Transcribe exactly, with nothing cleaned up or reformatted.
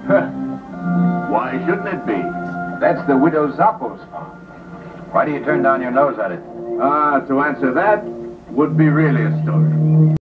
Why shouldn't it be? That's the widow Zappo's farm. Why do you turn down your nose at it? Ah, to answer that would be really a story.